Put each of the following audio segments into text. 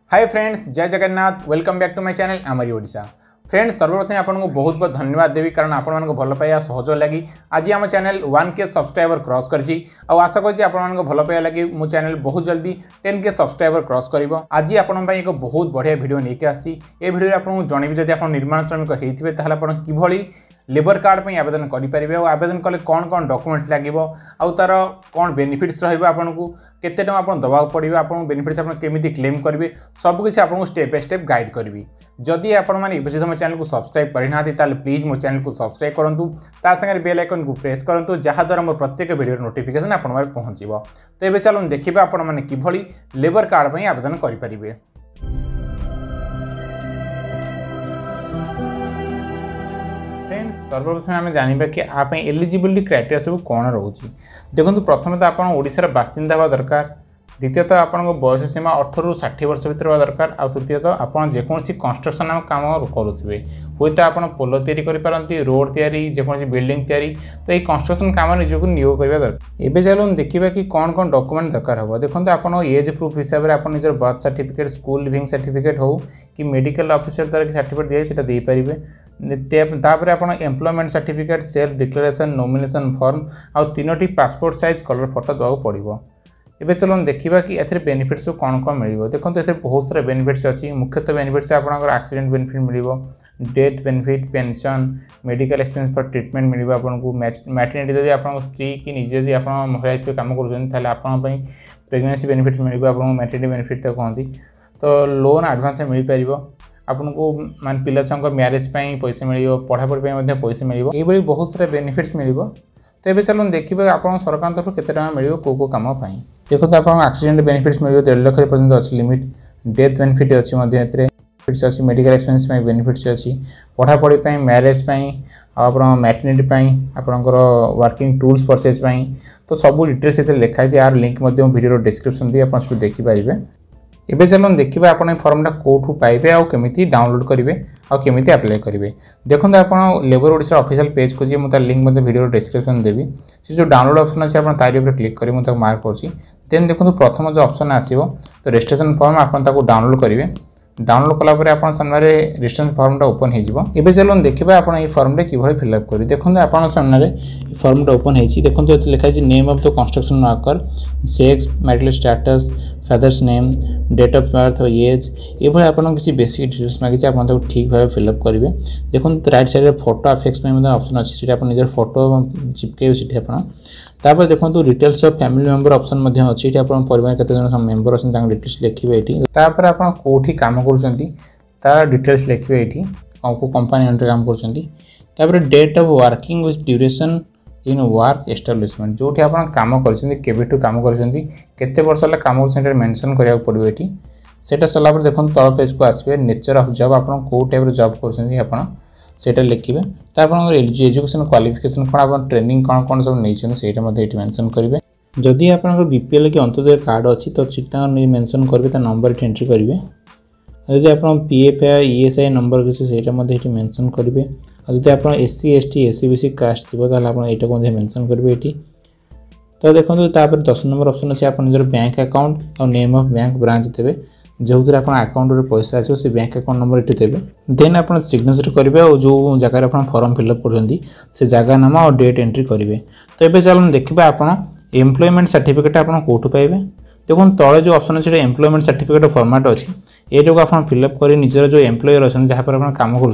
हाय friends, जय Jagannath. Welcome back to my channel आमरी Odisha. Friends, सर्वप्रथम आपको बहुत बहुत धन्यवाद देवी कारण आपण भल पाइबा सहयोग लगी आज आम चैनल 1K सब्सक्राइबर क्रॉस करछि आ आशा करछि आपण भल पाइबा लगी मो चैनल बहुत जल्दी 10K सब्सक्राइबर क्रॉस करिवो। आज आपण एक बहुत बढ़िया वीडियो लेके आसी। ए वीडियो आपको जनइबी जदि आपण निर्माण श्रमिक हेइथिबे ताहले आपण किभली लेबर कार्ड पे आवेदन करेंगे और आवेदन कले कौन कौन डॉक्यूमेंट लगे आउ तार कौन बेनिफिट्स आपको केते टका आपन दबाव पड़ो आपन बेनिफिट्स आपन केमिति क्लेम करेंगे सबकिछ आपको स्टेप बाय स्टेप गाइड करी। जदि आपण मैंने मो चैनल को सब्सक्राइब करना ताले प्लीज मो चैनल को सब्सक्राइब करूँ ता संगे बेल आइकन को प्रेस करूँ जहाँद्वारा मोर प्रत्येक वीडियो नोटिफिकेशन आपण पहुँचो। तो ये चलो देखिए आपण मैंने किभली लेबर कार्ड पे आवेदन करेंगे। फ्रेंड्स, सर्वप्रथम आम जाना कि आप एलिजिबिलिटी क्राइटेरिया सब कौन रोचे। देखो प्रथम तो आप ओडिशार बासिंदा हवा दरकार, द्वितीयत आपन बयस सीमा 18 ରୁ 60 वर्ष भितर हवा दरकार, आ तृतीयत आप जेकोसी कंस्ट्रक्शन काम करुवे हूँ तो आप पोल या रोड या बिल्डिंग तैयारी तो ये कंस्ट्रक्शन काम निजक नियोग करवा दरकार। एवं चलो देखा कि कौन कौन डॉक्यूमेंट दरकार हम। देखो आप एज प्रूफ हिसाब से आप निजर birth certificate, school leaving certificate हो कि मेडिकल ऑफिसर द्वारा सर्टिफिकेट दिए से दे पारे। तापर आप employment certificate, self declaration, nomination form आ 3टी पासपोर्ट साइज कलर फोटो देवाक पड़ो। एबे चलो देखा कि ए बेनिफिट्स कौन कौन मिल। देखो ये बहुत सारा बेनिफिट्स अच्छी। मुख्यतः बेनिफिट्स आपंकर एक्सीडेंट बेनिफिट मिल, death benefit, pension, medical expense for treatment मिल आपको, मैटरनिटी जब आप स्त्री कि निजे जब आप महिला काम कर प्रेगनेंसी बेनिफिट्स मिल आपको, मैटरनिटी बेनिफिट तो कहती। तो लोन एडवांस मिल पार आपको मान पिला छुआ मैरेज पैसा मिल, पढ़ापढ़ी पैसा मिल, ये बहुत सारा बेनिफिट्स मिल। तो ये चलो देखिए आप सरकार तरफ केते टका मिल कौ काम। देखो तो आप एक्सीडेंट बेनिफिट्स मिल 1.5 लाख पर्यंत अच्छी लिमिट, डेथ बेनिफिट अच्छी अच्छी, मेडिकल एक्सपेंस बेनिफिट्स अच्छी, पढ़ापढ़ी मैरेज आप मैटरनिटी आपंकर वर्किंग टूल्स परचेज। तो सब डिटेल्स ये लिखाई यार लिंक वीडियो डिस्क्रिप्शन दी आप देखिपारे। एबे चलो देखिए आप फॉर्मटा कौटू पाइबे आ केमिति डाउनलोड करेंगे आ केमिति अप्लाई करेंगे। देखो आप लेबर ओडिशा ऑफिशियल पेज को जी मुझे लिंक वीडियो डिस्क्रिप्शन देवी। से जो डाउनलोड ऑप्शन अच्छे आप तारी ऊपर क्लिक करेंगे मुझे मार्क कर देन देखो प्रथम जो ऑप्शन आसो तो रजिस्ट्रेशन फॉर्म आप डाउनलोड करेंगे। डाउनलोड कलापर आप सामने रजिस्ट्रेशन फॉर्मटा ओपन हो। एबे चलो देखिए आप फॉर्म कि फिलअप करेंगे। देखो आप सामने फॉर्मटा ओपन हो। देखो ये लिखाई name of the construction worker, sex, marital status, father's name, date of birth, age, ये आप किसी बेसिक डिटेल्स मांगी आप ठीक भाव फिलअप करेंगे। देखो right side photo affix option अच्छी आप निजर फोटो चिपके सीटी तापर देखो details of family member option अच्छी आप परिवार केते जन मेंबर अच्छे डिटेल्स लिखिए ये। तापर आप कौटी काम कर डिटेल्स लिखिए ये को कंपनी अंडर काम कर। Date of working with duration in work establishment जो आप काम कर काम करते वर्ष काम कर मेंशन करा पड़ो ये। सेटा सरला देखो तल पेज को आसवे नेचर ऑफ जॉब आप कौ टाइप जॉब कर लिखिए। तो आप एजुकेशन क्वालिफिकेशन कौन आप ट्रेनिंग कौन कौन सब नहीं मेंशन करेंगे। जदि आप बीपीएल कि अंत्योदय कार्ड अच्छी तो मेंशन करेंगे नंबर एंट्री करेंगे। जदि आप पीएफ या ईएसआई नंबर किसी से मेंशन करेंगे। जदि आप SC ST SC BC caste थी तो आप यहाँ मेंशन करेंगे ये। तो देखो 10 नंबर ऑप्शन अच्छे आप निजर बैंक अकाउंट और नेम ऑफ बैंक ब्रांच देवे जो आप अकाउंट पैसा आसो से बैंक अकाउंट नंबर ये देवे। देन आप सिग्नेचर करेंगे और जो जगह आप फॉर्म फिलअप कर जगह नाम और डेट एंट्री करेंगे। तो ये चलो देखिए आप एम्प्लॉयमेंट सर्टिफिकेट आप कौटू पाइबे। देखो तले जो ऑप्शन अच्छे एम्प्लॉयमेंट सर्टिफिकेट फॉर्मेट अच्छी ये जो आप फिलअप कर निजर जो एम्प्लॉयर अच्छे जहाँ पर आप काम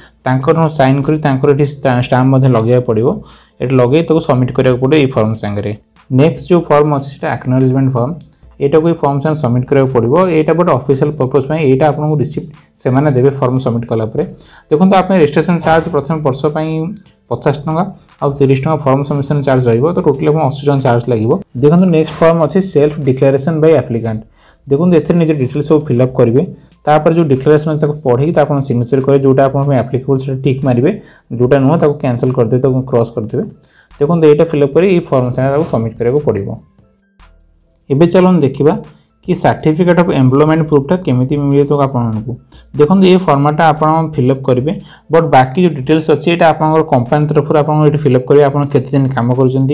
कर साइन कर स्टाम्प लगे पड़ो ये लगे तो सबमिट करा पड़ो ये फॉर्म सांगे। नेक्स्ट जो फॉर्म अच्छे एक्नॉलेजमेंट फॉर्म यहाँ को फॉर्म से सबमिट करा पड़ो। यहाँ गोटे ऑफिशियल पर्पस यहाँ आपको रिसिप्ट से देवे फॉर्म सबमिट कलापर। देखो आप रजिस्ट्रेशन चार्ज प्रथम वर्ष 50 टका और 30 टका फॉर्म सबमिशन चार्ज रही तो टोटल 80 टका चार्ज लगे। देखो नेक्स्ट फॉर्म अच्छे सेल्फ डिक्लेरेशन बाय एप्लिकेंट। देखो ये निजे डिटेल्स सब फिलअप करेंगे। तापर जो डिक्लेरेशन पढ़ी आप सिग्नेचर करेंगे जोटा आप एप्लिकेबल से टिक मारे जोटा नुह कैंसल करदे तो क्रॉस करदे। देखो ये फिलअप कर फॉर्म से सबमिट करा पड़ो। एबे चलो देखा कि सर्टिफिकेट ऑफ एम्प्लॉयमेंट प्रूफटा केमिति मिले तो आपको देखो ये फॉर्मेटा आप फिलअप करेंगे बट बाकी जो डिटेल्स अच्छी ये आप कंपनी तरफ आपको फिलअप करेंगे आप केते दिन काम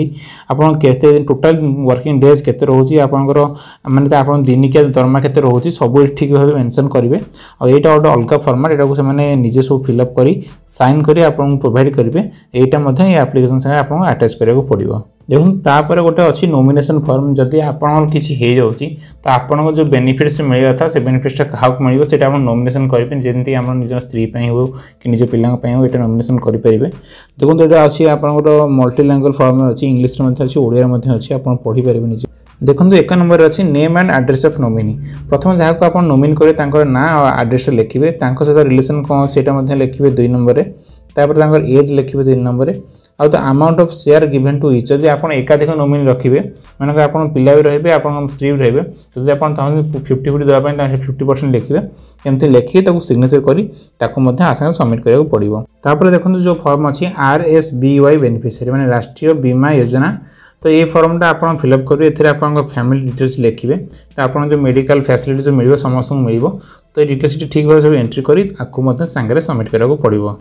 कर टोटाल वर्किंग डेज केते रोची आपंकर माने आप दिनिकिया दरमा केते रोची सब ठीक भाव मेंशन करेंगे और यहाँ गोटे अलग फॉर्मेट यहाँ से निजे सब फिलअप कर साइन कर आपको प्रोवाइड करेंगे यहाँ ये एप्लिकेशन संगे आपको अटैच करा पड़ो देखो तापर गोटे अच्छी नॉमिनेशन फॉर्म जदि आपन किसी हो जाउची तो आपन जो बेनिफिट्स मिलवा था से बेनिफिट्स क्या मिले से नॉमिनेशन करेंगे जमी आम निज स्त्री हो कि निज पिला हो ये नॉमिनेशन करेंगे देखो यहाँ अच्छी आप मल्टी लैंग्वेज फॉर्म अच्छी इंग्लिश अच्छी ओडिया अच्छी आप पढ़ी पारे निजे देखो एक नंबर अच्छी name and address of nominee प्रथम जहाँ को आप नॉमिन करेंगे ना एड्रेस लिखिए सहित रिलेशन कौन से लिखिए 2 नंबर तापर एज लिखिए 3 नंबर आउ तो amount of share given to each जब आप एकाधिक नॉमिनी रखिए मानक आप पिला भी रे आप स्त्री भी रे जब आप 50-50 देवाई 50% लिखिए एमती लिखिए सिग्नेचर कर आसानी सबमिट करा पड़ो तापर देखो जो फॉर्म अच्छी RSBY बेनिफिशियरी माने राष्ट्रीय बीमा योजना तो ये फॉर्मटा आप फिलअप करेंगे एथिरे आपन फैमिली डिटेल्स लिखिए तो आप जो मेडिकल फैसिलिटी जो मिल समस्त मिल तो ये डिटेल्स ठीक भाव सब एंट्री कर सांगे सबमिट करा पड़ो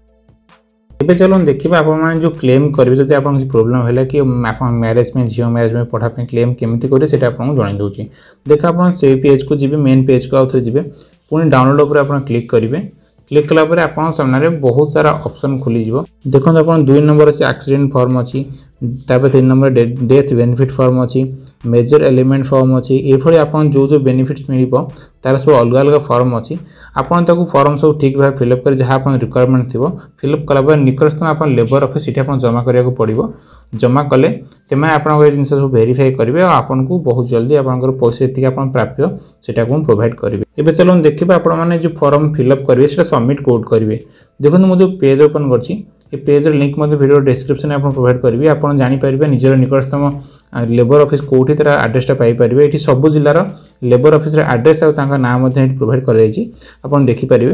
ଏବେ चलो देखिए आप जो क्लेम करेंगे जब आप प्रोब्लेम है कि आप मैरेज में झील मैरेज में पढ़ापी क्लेम केमी करेंगे से आपको जन दूसरी देख आप से पेज को जी मेन पेज को आउ थे जी पुणी डाउनलोड उपर आप क्लिक करेंगे क्लिक कलापर आप सामने बहुत सारा ऑप्शन खोली देखो आप 2 नंबर अच्छी एक्सीडेंट फॉर्म अच्छी 3 नंबर डेथ बेनिफिट फॉर्म अच्छी मेजर एलिमेंट फॉर्म अच्छी ये आप जो बेनिफिट्स मिल तार सब अलग अलग फॉर्म अच्छी आपन फॉर्म सब ठीक भाव फिलअप कर जहाँ आप रिक्वायरमेंट थी फिलअप कलापर निकटस्थम आप लेबर ऑफिस ये जमा करा पड़ो जमा कले से जिन सब वेरीफाई करेंगे और आपन को बहुत जल्दी आप पैसा जी प्राप्त से प्रोवाइड करेंगे ये चलो देखिए आप जो फॉर्म फिलअप करेंगे से सबमिट कोड करेंगे देखो मुझे पेज ओपन कर पेज लिंक वीडियो डिस्क्रिप्शन में प्रोवाइड करेंगे आप जापर निजर निकटस्थम लेबर ऑफिस कौटी तार एड्रेसटा पाइपर ये सब जिलार लेबर ऑफिस एड्रेस और नाम प्रोवाइड कर देखिपारे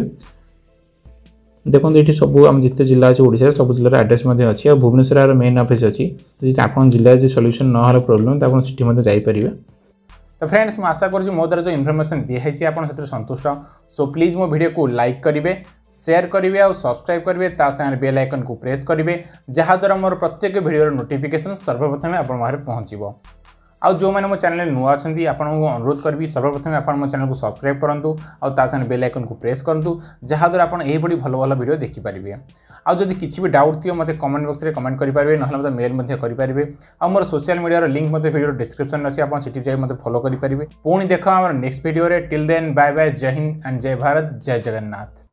देखो ये सब आम जिते जिला अच्छे ओडिशा सब जिलार एड्रेस अच्छी और भुवनेश्वर मेन ऑफिस अच्छी आप जिले जो सॉल्यूशन ना प्रोब्लेम तो आप जापर तो फ्रेंड्स मैं आशा करुँच मो द्वारा जो इनफॉरमेशन दिखाई आप संतुष्ट सो प्लीज मो वीडियो को लाइक करेंगे शेयर करेंगे और सब्सक्राइब करेंगे साथ बेल आइकन को प्रेस करेंगे जहाँद्वारा मोर प्रत्येक वीडियो नोटिफिकेशन सर्वप्रथम आप पहुँचो आउ जो मैंने मो चैनल नुआ अच्छा आपको अनुरोध करी सर्वप्रथम आप मो चैनल को सब्सक्राइब करूँ और साथ बेल आइकन को प्रेस करूँ जहाँद्वारा आप यही भल भल वीडियो देखिपारे आउ जदि किसी भी डाउट थी मत कमेंट बॉक्स में कमेंट करेंगे ना मतलब मेल करेंगे और मोर सोशल मीडिया लिंक मत वीडियो डिस्क्रिप्शन अच्छी आप जाए मत फॉलो करेंगे पुणी देख आम next video till then bye bye जय हिंद एंड जय भारत जय जगन्नाथ।